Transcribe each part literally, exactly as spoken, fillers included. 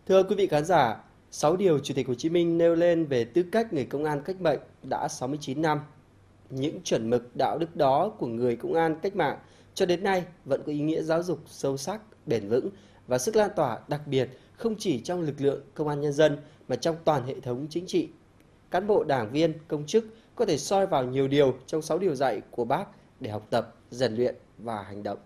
Thưa quý vị khán giả, sáu điều Chủ tịch Hồ Chí Minh nêu lên về tư cách người công an cách mệnh đã sáu mươi chín năm. Những chuẩn mực đạo đức đó của người công an cách mạng cho đến nay vẫn có ý nghĩa giáo dục sâu sắc, bền vững và sức lan tỏa đặc biệt không chỉ trong lực lượng công an nhân dân mà trong toàn hệ thống chính trị. Cán bộ đảng viên, công chức có thể soi vào nhiều điều trong sáu điều dạy của Bác để học tập, rèn luyện và hành động.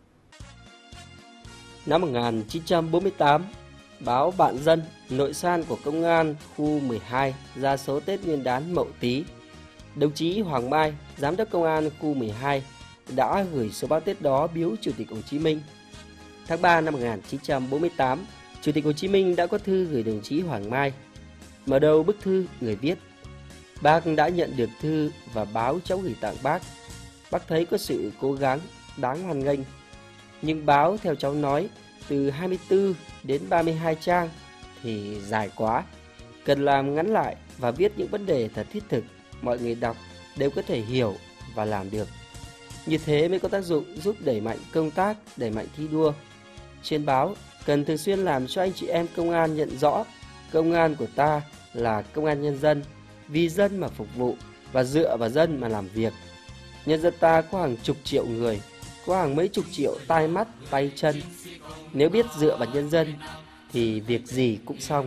Năm một nghìn chín trăm bốn mươi tám, báo Bạn Dân, nội san của Công an khu mười hai ra số Tết Nguyên đán Mậu Tý. Đồng chí Hoàng Mai, Giám đốc Công an khu mười hai, đã gửi số báo Tết đó biếu Chủ tịch Hồ Chí Minh. Tháng ba năm một nghìn chín trăm bốn mươi tám, Chủ tịch Hồ Chí Minh đã có thư gửi đồng chí Hoàng Mai. Mở đầu bức thư, người viết: Bác đã nhận được thư và báo cháu gửi tặng bác. Bác thấy có sự cố gắng, đáng hoan nghênh. Nhưng báo theo cháu nói, từ hai mươi tư đến ba mươi hai trang thì dài quá. Cần làm ngắn lại và viết những vấn đề thật thiết thực, mọi người đọc đều có thể hiểu và làm được. Như thế mới có tác dụng giúp đẩy mạnh công tác, đẩy mạnh thi đua. Trên báo cần thường xuyên làm cho anh chị em công an nhận rõ công an của ta là công an nhân dân, vì dân mà phục vụ và dựa vào dân mà làm việc. Nhân dân ta có hàng chục triệu người, có hàng mấy chục triệu tai mắt, tay chân. Nếu biết dựa vào nhân dân thì việc gì cũng xong.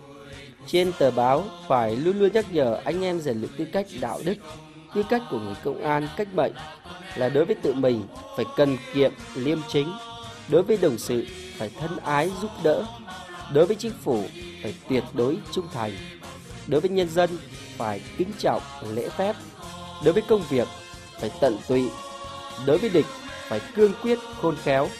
Trên tờ báo phải luôn luôn nhắc nhở anh em rèn luyện tư cách đạo đức. Tư cách của người công an cách mệnh là đối với tự mình phải cần kiệm liêm chính, đối với đồng sự phải thân ái giúp đỡ, đối với chính phủ phải tuyệt đối trung thành, đối với nhân dân phải kính trọng lễ phép, đối với công việc phải tận tụy, đối với địch phải cương quyết khôn khéo.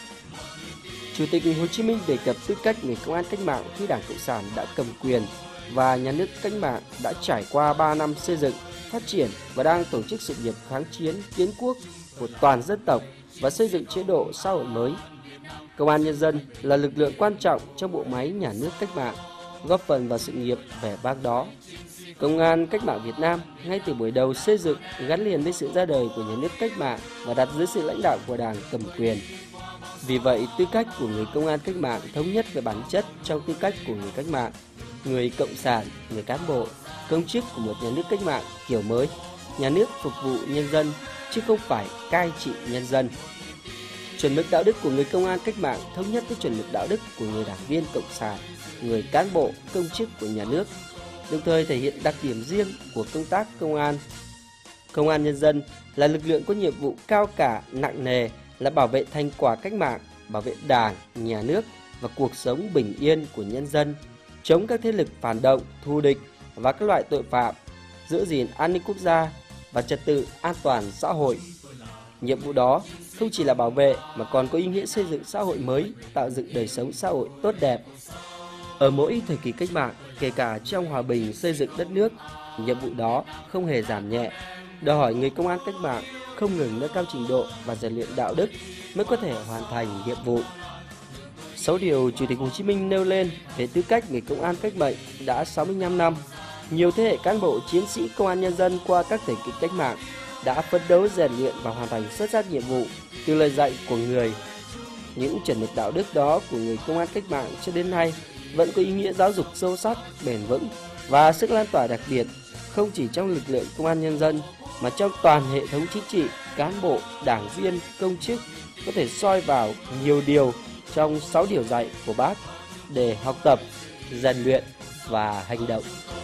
Chủ tịch Hồ Chí Minh đề cập tư cách người công an cách mạng khi Đảng Cộng sản đã cầm quyền và nhà nước cách mạng đã trải qua ba năm xây dựng, phát triển và đang tổ chức sự nghiệp kháng chiến kiến quốc của toàn dân tộc và xây dựng chế độ xã hội mới. Công an nhân dân là lực lượng quan trọng trong bộ máy nhà nước cách mạng, góp phần vào sự nghiệp vẻ vang đó. Công an cách mạng Việt Nam ngay từ buổi đầu xây dựng gắn liền với sự ra đời của nhà nước cách mạng và đặt dưới sự lãnh đạo của Đảng cầm quyền. Vì vậy, tư cách của người công an cách mạng thống nhất về bản chất trong tư cách của người cách mạng, người cộng sản, người cán bộ, công chức của một nhà nước cách mạng kiểu mới, nhà nước phục vụ nhân dân chứ không phải cai trị nhân dân. Chuẩn mực đạo đức của người công an cách mạng thống nhất với chuẩn mực đạo đức của người đảng viên cộng sản, người cán bộ, công chức của nhà nước, đồng thời thể hiện đặc điểm riêng của công tác công an. Công an nhân dân là lực lượng có nhiệm vụ cao cả, nặng nề là bảo vệ thành quả cách mạng, bảo vệ Đảng, nhà nước và cuộc sống bình yên của nhân dân, chống các thế lực phản động, thù địch và các loại tội phạm, giữ gìn an ninh quốc gia và trật tự an toàn xã hội. Nhiệm vụ đó không chỉ là bảo vệ mà còn có ý nghĩa xây dựng xã hội mới, tạo dựng đời sống xã hội tốt đẹp. Ở mỗi thời kỳ cách mạng, kể cả trong hòa bình xây dựng đất nước, nhiệm vụ đó không hề giảm nhẹ, đòi hỏi người công an cách mạng không ngừng nâng cao trình độ và rèn luyện đạo đức mới có thể hoàn thành nhiệm vụ. Sáu điều Chủ tịch Hồ Chí Minh nêu lên về tư cách người công an cách mệnh đã sáu mươi lăm năm. Nhiều thế hệ cán bộ chiến sĩ công an nhân dân qua các thời kỳ cách mạng đã phấn đấu rèn luyện và hoàn thành xuất sắc nhiệm vụ từ lời dạy của người. Những chuẩn mực đạo đức đó của người công an cách mạng cho đến nay vẫn có ý nghĩa giáo dục sâu sắc, bền vững và sức lan tỏa đặc biệt không chỉ trong lực lượng công an nhân dân mà trong toàn hệ thống chính trị, cán bộ, đảng viên, công chức có thể soi vào nhiều điều trong sáu điều dạy của Bác để học tập, rèn luyện và hành động.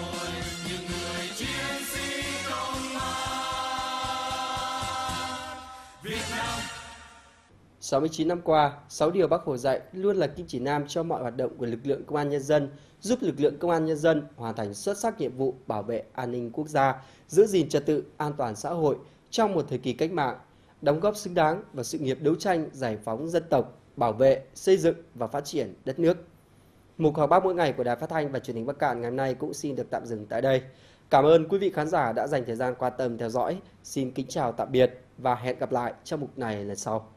sáu mươi chín năm qua, sáu điều Bác Hồ dạy luôn là kim chỉ nam cho mọi hoạt động của lực lượng công an nhân dân, giúp lực lượng công an nhân dân hoàn thành xuất sắc nhiệm vụ bảo vệ an ninh quốc gia, giữ gìn trật tự an toàn xã hội trong một thời kỳ cách mạng, đóng góp xứng đáng vào sự nghiệp đấu tranh giải phóng dân tộc, bảo vệ, xây dựng và phát triển đất nước. Mục Học Bác mỗi ngày của Đài Phát thanh và Truyền hình Bắc Kạn ngày hôm nay cũng xin được tạm dừng tại đây. Cảm ơn quý vị khán giả đã dành thời gian quan tâm theo dõi. Xin kính chào tạm biệt và hẹn gặp lại trong mục này lần sau.